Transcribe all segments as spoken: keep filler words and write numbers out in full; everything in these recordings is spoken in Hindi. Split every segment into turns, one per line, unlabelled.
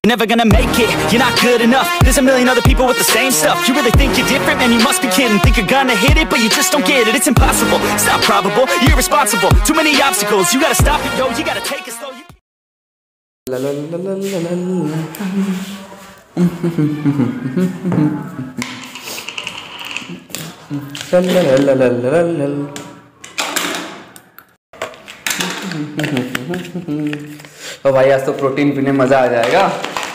You're never gonna make it, you're not good enough. There's a million other people with the same stuff. You really think you're different? Man, you must be kidding. Think you're gonna hit it, but you just don't get it. It's impossible, it's not probable, you're irresponsible. Too many obstacles, you gotta stop it, yo. You gotta take it slow. You... La la la la la la la la la la la.
तो भाई आज तो प्रोटीन पीने मजा आ जाएगा।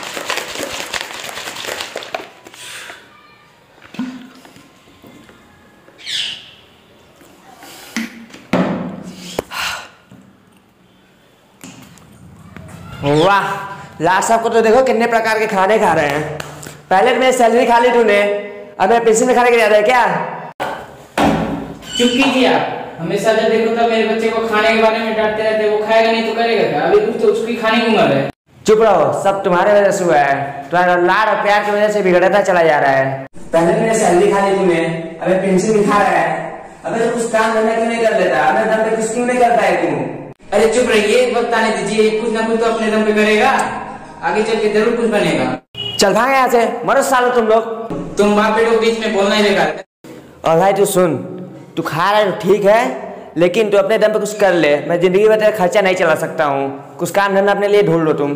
वाह, लाट साहब को तो देखो कितने प्रकार के खाने खा रहे हैं। पहले तो मेरी सैलरी खा ली तूने, अब मैं पेंशन में खाने के जा रहा है क्या?
चुप कीजिए आप। हमेशा जब देखो तब मेरे बच्चे को खाने के बारे में डांटते रहते, वो खाएगा नहीं तो करेगा क्या? अभी कुछ तो उसकी खाने की उम्र है।
चुप रहो, सब तुम्हारे वजह से हुआ है। तुम्हारा लाड और प्यार की वजह से बिगड़ता चला जा रहा है। पहले मैंने सैलरी खा ली तूने, अब पेंशन भी खा रहा है। अबे तो कुछ काम धंधा क्यों नहीं कर लेता? अपने दम पे कुछ क्यों नहीं करता है तू?
अरे चुप रहिए, वक्त आने दीजिए, कुछ ना कुछ तो अपने दम पे करेगा, आगे चल के जरूर कुछ बनेगा।
चल भाग यहाँ से, मरो सालो तुम लोग।
तुम बाप बेटो बीच में बोलना ही बेकार।
और भाई तू सुन, तू खा रहा है तो ठीक है, लेकिन तू अपने दम पे कुछ कर ले। मैं जिंदगी में तेरा खर्चा नहीं चला सकता हूँ, कुछ काम धंधा अपने लिए ढूंढ लो तुम।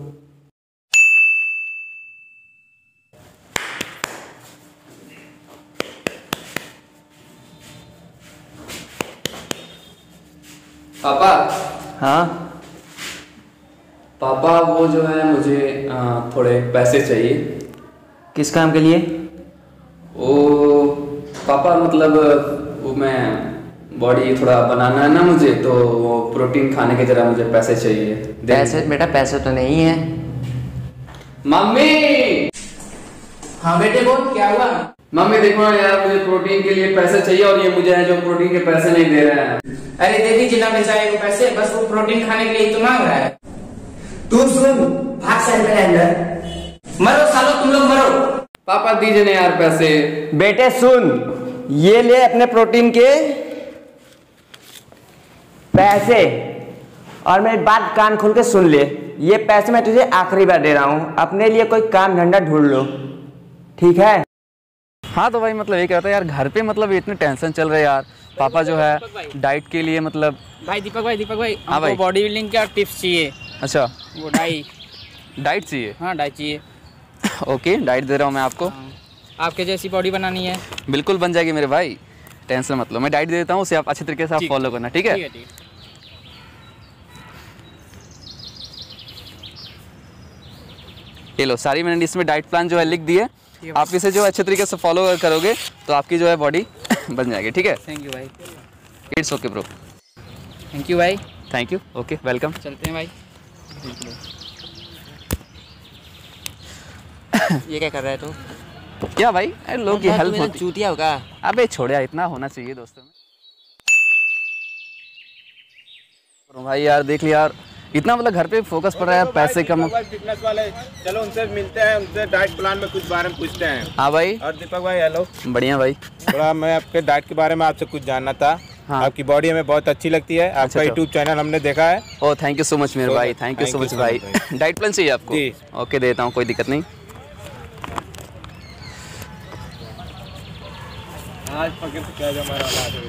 पापा।
हाँ
पापा, वो जो है मुझे आ, थोड़े पैसे चाहिए।
किस काम के लिए?
ओ पापा, मतलब वो मैं बॉडी थोड़ा बनाना है ना मुझे, तो वो प्रोटीन खाने के जरा मुझे पैसे चाहिए।
पैसे? बेटा पैसे तो नहीं है।
मम्मी।
हाँ बेटे बोल, क्या हुआ?
मम्मी देखो ना यार, मुझे प्रोटीन के लिए पैसे चाहिए और ये मुझे है जो प्रोटीन के पैसे नहीं दे रहे हैं।
अरे दे दीजिए ना बेचारे को पैसे, बस वो प्रोटीन खाने के लिए तो मांग रहा है।
तू सुन, भाग सेल पे अंदर।
मरो सालो, तुम लोग मरो।
पापा दीजिए ना यार पैसे।
बेटे सुन, ये ले अपने प्रोटीन के पैसे, और मेरी बात कान खोल के सुन ले। ये पैसे मैं तुझे आखिरी बार दे रहा हूँ, अपने लिए कोई काम धंधा ढूंढ लो, ठीक है?
हाँ तो भाई मतलब ये कहता है यार, घर पे मतलब इतने टेंशन चल रहे यार। पापा जो है डाइट के लिए मतलब।
भाई दीपक भाई दीपक भाई
हाँ भाई,
बॉडी बिल्डिंग का टिप्स चाहिए।
अच्छा,
वो डाइट
डाइट चाहिए?
हाँ डाइट चाहिए।
ओके, डाइट दे रहा हूँ मैं आपको।
हाँ। आपके जैसी बॉडी बनानी है?
बिल्कुल बन जाएगी मेरे भाई, टेंशन मत लो। मैं डाइट दे देता हूँ, उसे आप अच्छे तरीके से आप फॉलो करना, ठीक है? ये लो, सारी मैंने इसमें डाइट प्लान जो है लिख दी है। आप इसे जो अच्छे तरीके से फॉलो करोगे तो आपकी जो है बॉडी बन जाएगी, ठीक है?
थैंक यू भाई।
It's okay bro.
Thank you भाई।
Thank you, okay, welcome.
चलते हैं भाई।
ये क्या कर रहा है तू?
क्या भाई, अरे लोग की हेल्प होती।
चूतिया होगा।
अबे छोड़ यार, इतना होना चाहिए दोस्तों में। भाई यार देख लिया यार, इतना मतलब घर पे फोकस पड़ रहा है, पैसे कम।
फिटनेस वाले, चलो उनसे मिलते हैं, उनसे डाइट प्लान में कुछ बारे में पूछते हैं।
हाँ भाई।
और दीपक भाई हेलो।
बढ़िया भाई।
थोड़ा मैं आपके डाइट के बारे में आपसे कुछ जानना था। हाँ। आपकी बॉडी हमें बहुत अच्छी लगती है, आपका यूट्यूब चैनल हमने देखा है।
Oh thank you so much मेरे भाई, थैंक यू सो मच भाई। डाइट प्लान चाहिए आपको? ओके देता हूँ, कोई दिक्कत नहीं।
आज पकड़ क्या हमारा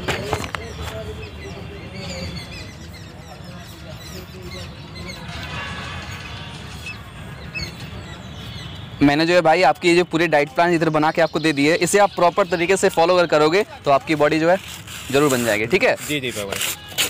मैंने जो है भाई आपकी ये जो पूरे डाइट प्लान इधर बना के आपको दे दी है, इसे आप प्रॉपर तरीके से फॉलो कर करोगे तो आपकी बॉडी जो है जरूर बन जाएगी, ठीक है?
जी दीपक भाई।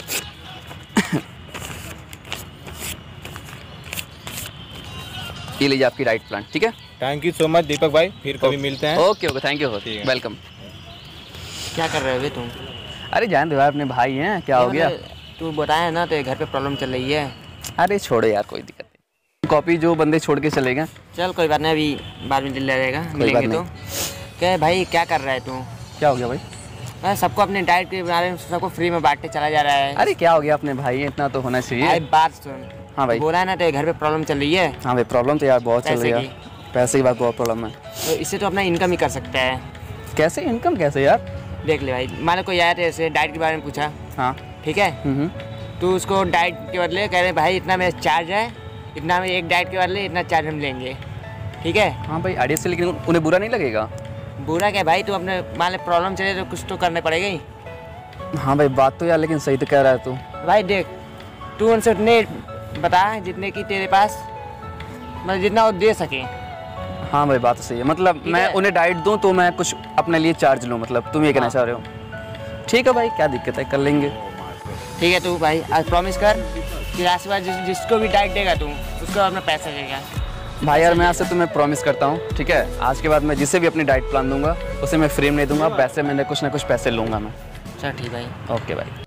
ये लीजिए आपकी डाइट प्लान, ठीक है?
Thank you so much Deepak भाई, फिर कभी मिलते हैं।
Okay okay, thank you, welcome.
क्या कर रहे हो तुम?
अरे जान दो यार, अपने भाई हैं, क्या हो गया?
तू बताया ना, तो घर पे प्रॉब्लम चल रही है।
अरे छोड़ो यार, कोई दिक्कत नहीं। कॉपी जो बंदे छोड़ के चले गए।
चल कोई बात नहीं, अभी बाद में दिल रहेगा, मिलेंगे तो। क्या भाई, क्या कर रहा है तू?
क्या हो गया भाई?
मैं सबको अपने डाइट के बारे में सबको फ्री में बांटते चला जा रहा है।
अरे क्या हो गया अपने भाई, इतना तो होना चाहिए।
बात सुन।
हाँ भाई।
बोला है ना, तो घर पे प्रॉब्लम चल रही है।
हाँ भाई, प्रॉब्लम तो यार बहुत चल रही है, पैसे की बात बहुत प्रॉब्लम है।
तो इससे तो अपना इनकम ही कर सकता है।
कैसे इनकम, कैसे यार?
देख ले भाई, मान लो कोई आया था ऐसे डाइट के बारे में पूछा,
हाँ
ठीक है, तो उसको डाइट के बदले कह रहे भाई इतना मेरा चार्ज है, इतना में एक डाइट के बदले इतना चार्ज हम लेंगे, ठीक है?
हाँ भाई आइडिया से, लेकिन उन्हें बुरा नहीं लगेगा?
बुरा क्या भाई, तू अपने मान ले प्रॉब्लम चले तो कुछ तो करने पड़ेगा ही।
हाँ भाई बात तो यार लेकिन सही तो कह रहा है तू।
भाई देख, तू उनसे उतने बता जितने की तेरे पास मतलब जितना वो दे सके।
हाँ भाई बात तो सही है, मतलब मैं उन्हें डाइट दूं तो मैं कुछ अपने लिए चार्ज लूँ, मतलब तुम ये कहना चाह रहे हो? ठीक है भाई, क्या दिक्कत है, कर लेंगे।
ठीक है, तू भाई आज प्रॉमिस कर कि आज के बाद जिस, जिसको भी डाइट देगा तू उसको अपना पैसा देगा।
भाई यार मैं आपसे तुम्हें प्रॉमिस करता हूँ, ठीक है? आज के बाद मैं जिसे भी अपनी डाइट प्लान दूंगा उसे मैं फ्री में नहीं दूंगा, पैसे मैंने कुछ ना कुछ पैसे लूँगा मैं।
चल ठीक भाई।
ओके भाई।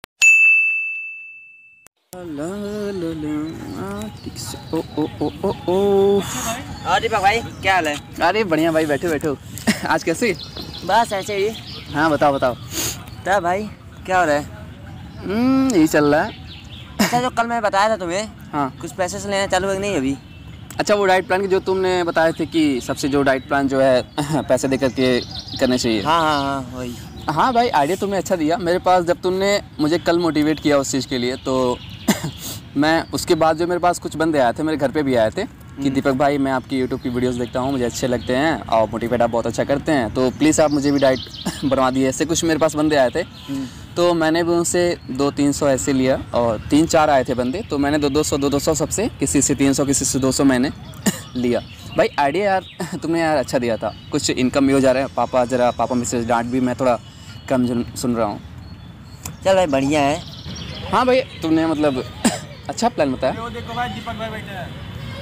ओ ओ ओ ओ ओ
और दीपक भाई क्या हाल है?
अरे बढ़िया भाई, बैठो बैठो। आज कैसे?
बस ऐसे ही।
हाँ बताओ बताओ।
तब भाई क्या हो रहा है?
हम्म यही चल रहा है।
अच्छा जो कल मैं बताया था तुम्हें,
हाँ
कुछ पैसे से लेना चालू है कि नहीं अभी?
अच्छा वो डाइट प्लान की जो तुमने बताए थे कि सबसे जो डाइट प्लान जो है पैसे दे करके करने चाहिए।
हाँ हाँ हाँ वही।
हाँ भाई आइडिया तुमने अच्छा दिया मेरे पास, जब तुमने मुझे कल मोटिवेट किया उस चीज़ के लिए, तो मैं उसके बाद जो मेरे पास कुछ बंदे आए थे, मेरे घर पे भी आए थे कि दीपक भाई मैं आपकी यूट्यूब की वीडियोस देखता हूँ, मुझे अच्छे लगते हैं और मोटिवेट आप बहुत अच्छा करते हैं, तो प्लीज़ आप मुझे भी डाइट बनवा दिए। ऐसे कुछ मेरे पास बंदे आए थे, तो मैंने भी उनसे दो तीन सौ ऐसे लिया, और तीन चार आए थे बंदे, तो मैंने दो दो सौ दो दो सौ सबसे, किसी से तीन सौ किसी से दो सौ मैंने लिया। भाई आइडिया यार तुमने यार अच्छा दिया था, कुछ इनकम भी हो जा रहा है। पापा ज़रा पापा मिसेज डांट भी मैं थोड़ा कम सुन रहा हूँ।
चल भाई बढ़िया है।
हाँ भाई तुमने मतलब अच्छा प्लान बताया।
देखो भाई दीपक भाई बैठे हैं।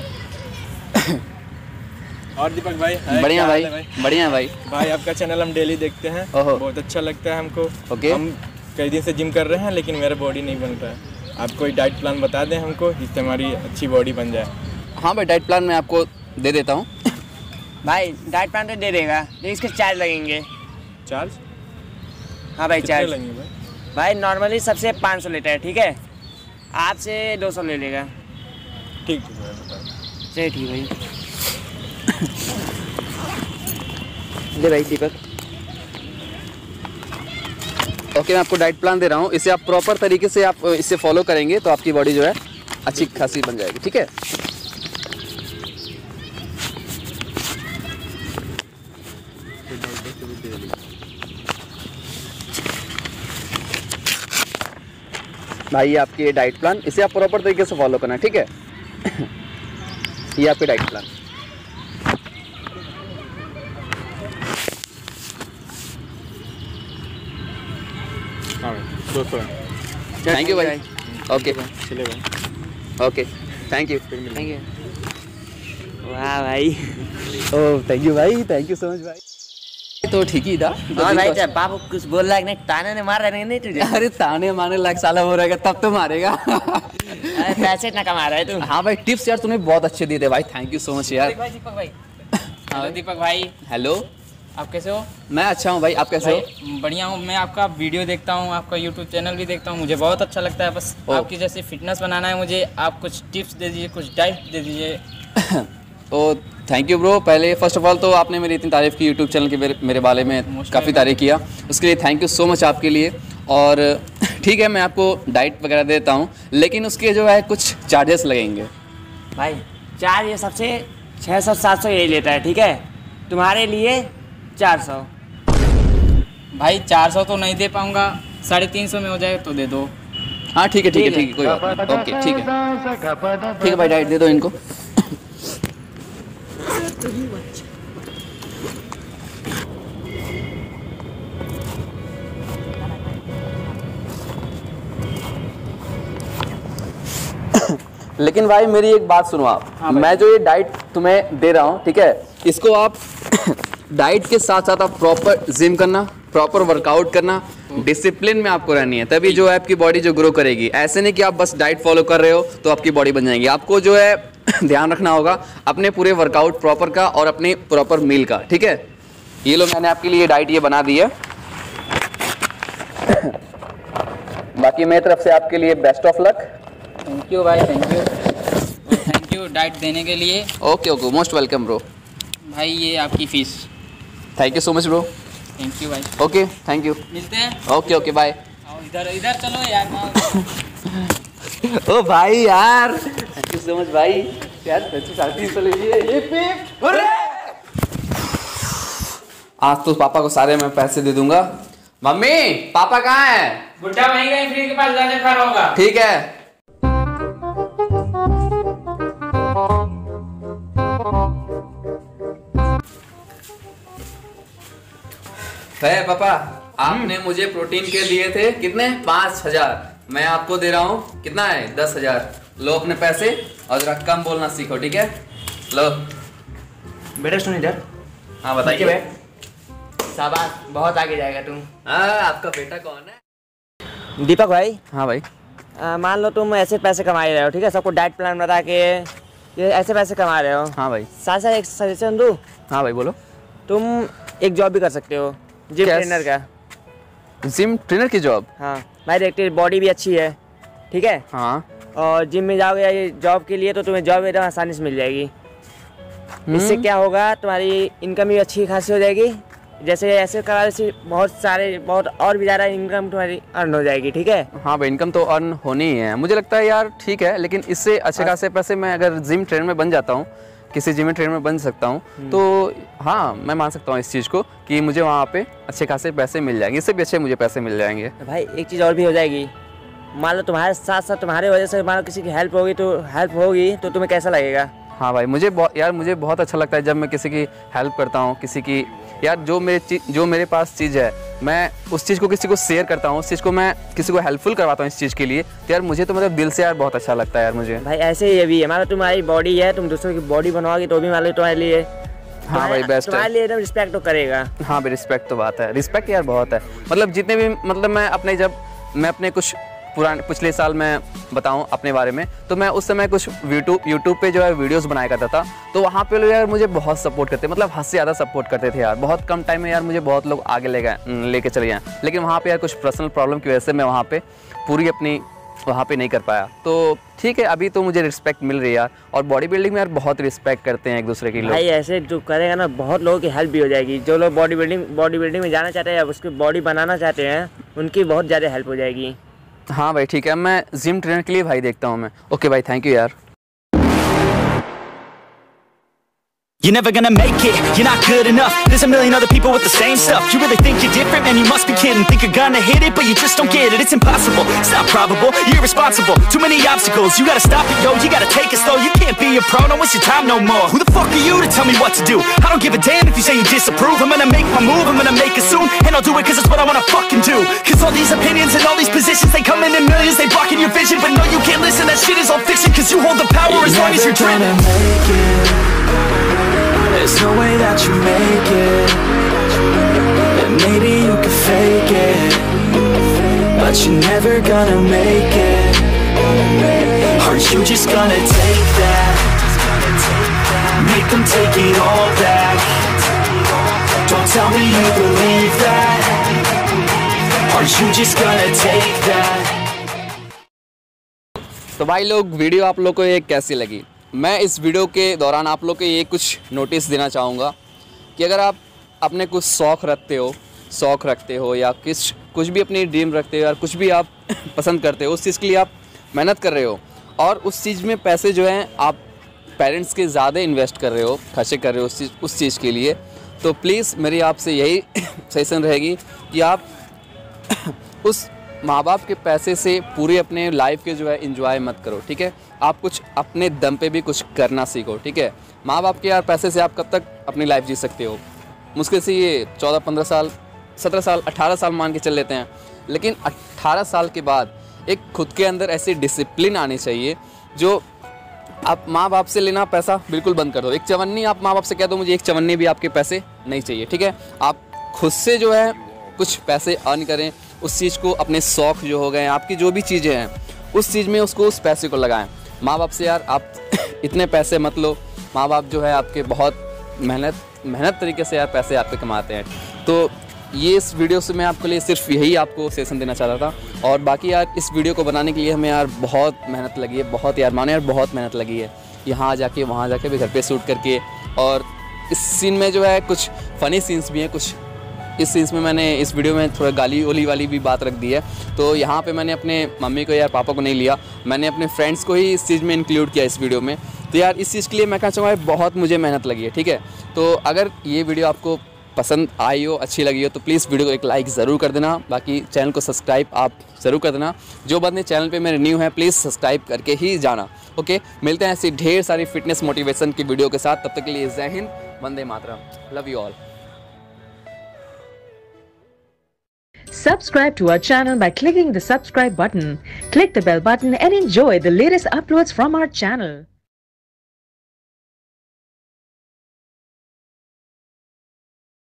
और दीपक भाई
बढ़िया भाई, बढ़िया भाई।
भाई आपका चैनल हम डेली देखते हैं, बहुत अच्छा लगता है हमको।
ओके।
हम कई दिन से जिम कर रहे हैं लेकिन मेरा बॉडी नहीं बन रहा है, आप कोई डाइट प्लान बता दें हमको जिससे हमारी अच्छी बॉडी बन जाए।
हाँ भाई डाइट प्लान मैं आपको दे देता हूँ।
भाई डाइट प्लान तो दे देगा, लेकिन इसके चार्ज लगेंगे।
चार्ज?
हाँ भाई चार्ज
लगेंगे भाई?
भाई नॉर्मली सबसे पाँच सौ लेता है, ठीक है? आपसे दो सौ ले लेगा।
ठीक है
चलिए ठीक भाई। ले भाई दीपक।
ओके मैं आपको डाइट प्लान दे रहा हूँ, इसे आप प्रॉपर तरीके से आप इसे फॉलो करेंगे तो आपकी बॉडी जो है अच्छी खासी बन जाएगी, ठीक है? भाई ये आपकी डाइट प्लान, इसे आप प्रॉपर तरीके से फॉलो करना, ठीक है? ये आपकी डाइट प्लान। थैंक यू भाई। ओके
चले भाई।
Okay thank you
thank you. वाह भाई।
ओह थैंक यू भाई, थैंक यू सो मच भाई। तो ठीक ही था।
और भाई जब बाबू कुछ बोल रहा है नहीं, ताने ने मार रहे नहीं तुझे?
अरे ताने मारने लायक साला हो रहेगा तब तो मारेगा।
अरे पैसे इतना कमा रहा है तू।
हाँ भाई टिप्स यार तूने बहुत अच्छे दिए थे भाई, थैंक यू सो मच यार।
भाई दीपक भाई। हेलो दीपक भाई।
हेलो
आप कैसे हो?
मैं अच्छा हूँ भाई, आप कैसे हो?
भाई बढ़िया हूँ, मैं आपका वीडियो देखता हूँ, आपका यूट्यूब चैनल भी देखता हूँ, मुझे बहुत अच्छा लगता है। बस आपकी जैसे फिटनेस बनाना है मुझे, आप कुछ टिप्स दे दीजिए, कुछ डाइट दे दीजिए।
तो थैंक यू ब्रो। पहले फर्स्ट ऑफ ऑल तो आपने मेरी इतनी तारीफ़ की यूट्यूब चैनल के मेरे, मेरे बारे में काफ़ी तारीफ़ किया, उसके लिए थैंक यू सो मच आपके लिए। और ठीक है मैं आपको डाइट वगैरह देता हूँ, लेकिन उसके जो है कुछ चार्जेस लगेंगे।
भाई चार्ज ये सबसे छः सौ सात सौ यही लेता है, ठीक है? तुम्हारे लिए चार सौ।
भाई चार सौ तो नहीं दे पाऊँगा, साढ़े तीन सौ में हो जाए तो दे दो।
हाँ ठीक है ठीक है ठीक है कोई बात नहीं, ओके ठीक है ठीक है भाई डाइट दे दो इनको। लेकिन भाई मेरी एक बात सुनो आप। हाँ मैं जो ये डाइट तुम्हें दे रहा हूँ, ठीक है, इसको आप डाइट के साथ साथ आप प्रॉपर जिम करना, प्रॉपर वर्कआउट करना, डिसिप्लिन में आपको रहनी है, तभी जो है आपकी बॉडी जो ग्रो करेगी। ऐसे नहीं कि आप बस डाइट फॉलो कर रहे हो तो आपकी बॉडी बन जाएगी। आपको जो है ध्यान रखना होगा अपने पूरे वर्कआउट प्रॉपर का और अपने प्रॉपर मील का, ठीक है? ये लो मैंने आपके लिए डाइट ये बना दी है। बाकी मेरी तरफ से आपके लिए best of luck.
Thank you भाई, thank you thank you diet देने के लिए।
Okay okay most welcome bro.
भाई ये आपकी fees.
Thank you so much bro.
Thank you भाई।
Okay thank you.
मिलते हैं।
Okay okay bye.
इधर इधर चलो यार।
ओ भाई यार, थैंक यू सो मच भाई यार, पैसे साढ़े तीन सौ लीजिए। ये पे आज तो पापा को सारे मैं पैसे दे दूंगा। मम्मी पापा कहाँ है?
बुड्ढा वहीं कहीं फ्रिज के पास जाके खड़ा होगा।
ठीक है। है पापा, आपने मुझे प्रोटीन के दिए थे कितने? पाँच हजार। मैं आपको दे रहा हूँ कितना है? दस हजार। लो अपने पैसे और जरा कम बोलना सीखो, ठीक है? लो
बेटा सुन इधर।
हाँ बताइए।
शाबाश, बहुत आगे जाएगा तुम।
हाँ, आपका बेटा कौन है?
दीपक भाई।
हाँ भाई।
आ, मान लो तुम ऐसे पैसे कमा रहे हो, ठीक है, सबको डाइट प्लान बता के ये ऐसे पैसे कमा रहे हो।
हाँ भाई।
साथ साथ एक सजेशन दूँ?
हाँ भाई बोलो।
तुम एक जॉब भी कर सकते हो, जिम ट्रेनर का।
जिम ट्रेनर की जॉब?
हाँ भाई, देखते बॉडी भी अच्छी है, ठीक है।
हाँ। और
जिम में जाओगे ये जॉब के लिए तो तुम्हें जॉब एकदम आसानी से मिल जाएगी। इससे क्या होगा, तुम्हारी इनकम भी अच्छी खासी हो जाएगी। जैसे ऐसे कराने से बहुत सारे बहुत और भी ज़्यादा इनकम तुम्हारी अर्न हो जाएगी, ठीक है।
हाँ भाई, इनकम तो अर्न होनी ही है। मुझे लगता है यार ठीक है, लेकिन इससे अच्छे खासे पैसे मैं अगर जिम ट्रेनर में बन जाता हूँ, किसी जिम ट्रेनर में बन सकता हूँ, तो हाँ मैं मान सकता हूँ इस चीज़ को कि मुझे वहाँ पे अच्छे खासे पैसे मिल जाएंगे। इससे भी अच्छे मुझे पैसे मिल जाएंगे।
भाई एक चीज़ और भी हो जाएगी, मान लो तुम्हारे साथ साथ तुम्हारे वजह से मान लो किसी की हेल्प होगी तो हेल्प होगी तो तुम्हें कैसा लगेगा?
हाँ भाई, मुझे बहुत यार मुझे बहुत अच्छा लगता है जब मैं किसी की हेल्प करता हूँ, किसी की यार जो मेरे जो मेरे पास चीज़ है मैं उस चीज़ को किसी को शेयर करता हूँ, उस चीज़ को मैं किसी को हेल्पफुल करवाता हूँ इस चीज़ के लिए, तो यार मुझे तो मतलब दिल से यार बहुत अच्छा लगता है यार मुझे।
भाई ऐसे ही ये भी है, मान लो तुम्हारी बॉडी है, तुम दूसरों की बॉडी बनवाओगे तो भी मान लो तुम्हारे लिए
हाँ भाई बेस्ट है,
तुम्हारे लिए एकदम रिस्पेक्ट तो करेगा।
हाँ भाई रिस्पेक्ट तो बात है, रिस्पेक्ट यार बहुत है। मतलब जितने भी मतलब मैं अपने जब मैं अपने कुछ पुराने पिछले साल मैं बताऊं अपने बारे में, तो मैं उस समय कुछ यूट्यूब यूट्यूब पे जो है वीडियोस बनाया करता था, तो वहाँ पे लोग यार मुझे बहुत सपोर्ट करते, मतलब हद से ज़्यादा सपोर्ट करते थे यार। बहुत कम टाइम में यार मुझे बहुत लोग आगे ले गए लेके चले गए, लेकिन वहाँ पे यार कुछ पर्सनल प्रॉब्लम की वजह से मैं वहाँ पे पूरी अपनी वहाँ पे नहीं कर पाया। तो ठीक है, अभी तो मुझे रिस्पेक्ट मिल रही है यार। और बॉडी बिल्डिंग में यार बहुत रिस्पेक्ट करते हैं एक दूसरे की लोग।
भाई ऐसे जो करेगा ना, बहुत लोगों की हेल्प भी हो जाएगी। जो लोग बॉडी बिल्डिंग बॉडी बिल्डिंग में जाना चाहते हैं या उसकी बॉडी बनाना चाहते हैं, उनकी बहुत ज़्यादा हेल्प हो जाएगी।
हाँ भाई ठीक है, मैं जिम ट्रेनर के लिए भाई देखता हूँ मैं। ओके भाई, थैंक यू यार।
You're never gonna make it, you're not good enough. There's a million other people with the same stuff. You really think you're different? Man, you must be kidding. Think you're gonna hit it, but you just don't get it. It's impossible, it's not probable, you're irresponsible. Too many obstacles, you gotta stop it, yo. You gotta take it slow, you can't be a pro, don't waste your time no more. Who the fuck are you to tell me what to do? I don't give a damn if you say you disapprove. I'm gonna make my move, I'm gonna make it soon. And I'll do it cause it's what I wanna fucking do. Cause all these opinions and all these positions, they come in in millions, they blocking your vision. But no, you can't listen, that shit is all fiction. Cause you hold the power as long as you're driven.
There's no way that you make it, and maybe you could fake it, but you're never gonna make it. Are you just gonna take that, make them take it all back? Don't tell me you believe that. Are you just gonna take that?
तो भाई लोग, वीडियो आप लोग को ये कैसी लगी? मैं इस वीडियो के दौरान आप लोग को ये कुछ नोटिस देना चाहूँगा कि अगर आप अपने कुछ शौक़ रखते हो शौक़ रखते हो या किस कुछ भी अपनी ड्रीम रखते हो या कुछ भी आप पसंद करते हो, उस चीज़ के लिए आप मेहनत कर रहे हो और उस चीज़ में पैसे जो हैं आप पेरेंट्स के ज़्यादा इन्वेस्ट कर रहे हो, खर्चे कर रहे हो उस चीज़ उस चीज़ के लिए, तो प्लीज़ मेरी आपसे यही सजेशन रहेगी कि आप उस माँ बाप के पैसे से पूरे अपने लाइफ के जो है एंजॉय मत करो, ठीक है। आप कुछ अपने दम पे भी कुछ करना सीखो, ठीक है। माँ बाप के यार पैसे से आप कब तक अपनी लाइफ जी सकते हो? मुश्किल से ये चौदह पंद्रह साल सत्रह साल अठारह साल मान के चल लेते हैं, लेकिन अठारह साल के बाद एक खुद के अंदर ऐसी डिसिप्लिन आनी चाहिए जो आप माँ बाप से लेना पैसा बिल्कुल बंद कर दो। एक चवन्नी आप माँ बाप से कह दो मुझे एक चवन्नी भी आपके पैसे नहीं चाहिए, ठीक है। आप खुद से जो है कुछ पैसे अर्न करें, उस चीज़ को अपने शौक़ जो हो गए आपकी जो भी चीज़ें हैं उस चीज़ में उसको उस पैसे को लगाएं। माँ बाप से यार आप इतने पैसे मत लो, माँ बाप जो है आपके बहुत मेहनत मेहनत तरीके से यार पैसे आपके कमाते हैं। तो ये इस वीडियो से मैं आपके लिए सिर्फ यही आपको सेशन देना चाहता था। और बाकी यार इस वीडियो को बनाने के लिए हमें यार बहुत मेहनत लगी है, बहुत यार माने यार बहुत मेहनत लगी है, यहाँ जाके वहाँ जाके भी घर पे शूट करके। और इस सीन में जो है कुछ फ़नी सीन्स भी हैं, कुछ इस चीज़ में मैंने इस वीडियो में थोड़ा गाली ओली वाली भी बात रख दी है, तो यहाँ पे मैंने अपने मम्मी को या पापा को नहीं लिया, मैंने अपने फ्रेंड्स को ही इस चीज़ में इंक्लूड किया इस वीडियो में। तो यार इस चीज़ के लिए मैं कहना चाहूँगा बहुत मुझे मेहनत लगी है, ठीक है। तो अगर ये वीडियो आपको पसंद आई हो, अच्छी लगी हो, तो प्लीज़ वीडियो को एक लाइक ज़रूर कर देना। बाकी चैनल को सब्सक्राइब आप ज़रूर कर देना। जो बंदे चैनल पे मेरे न्यू हैं प्लीज़ सब्सक्राइब करके ही जाना। ओके, मिलते हैं ऐसी ढेर सारी फिटनेस मोटिवेशन की वीडियो के साथ। तब तक के लिए जय हिंद, वंदे मातरम, love you all.
Subscribe to our channel by clicking the subscribe button. Click the bell button and enjoy the latest uploads from our channel.